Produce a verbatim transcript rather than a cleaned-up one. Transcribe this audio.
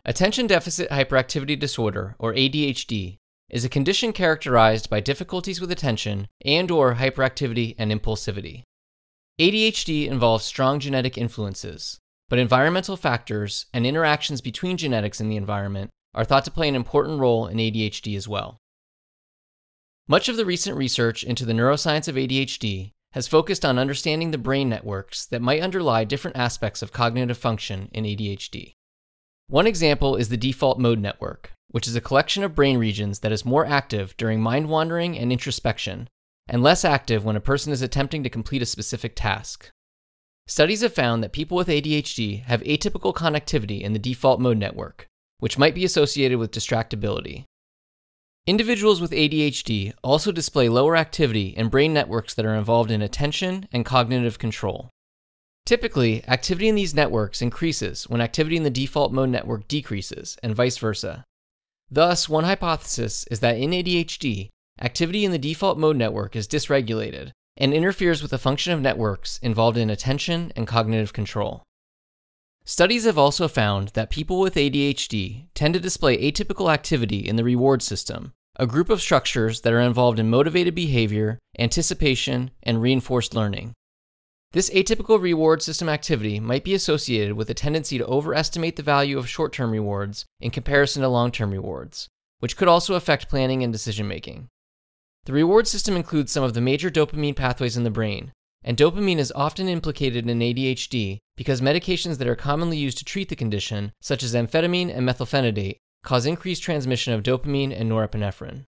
Attention Deficit Hyperactivity Disorder, or A D H D, is a condition characterized by difficulties with attention and/or hyperactivity and impulsivity. A D H D involves strong genetic influences, but environmental factors and interactions between genetics and the environment are thought to play an important role in A D H D as well. Much of the recent research into the neuroscience of A D H D has focused on understanding the brain networks that might underlie different aspects of cognitive function in A D H D. One example is the default mode network, which is a collection of brain regions that is more active during mind wandering and introspection, and less active when a person is attempting to complete a specific task. Studies have found that people with A D H D have atypical connectivity in the default mode network, which might be associated with distractibility. Individuals with A D H D also display lower activity in brain networks that are involved in attention and cognitive control. Typically, activity in these networks increases when activity in the default mode network decreases, and vice versa. Thus, one hypothesis is that in A D H D, activity in the default mode network is dysregulated and interferes with the function of networks involved in attention and cognitive control. Studies have also found that people with A D H D tend to display atypical activity in the reward system, a group of structures that are involved in motivated behavior, anticipation, and reinforced learning. This atypical reward system activity might be associated with a tendency to overestimate the value of short-term rewards in comparison to long-term rewards, which could also affect planning and decision-making. The reward system includes some of the major dopamine pathways in the brain, and dopamine is often implicated in A D H D because medications that are commonly used to treat the condition, such as amphetamine and methylphenidate, cause increased transmission of dopamine and norepinephrine.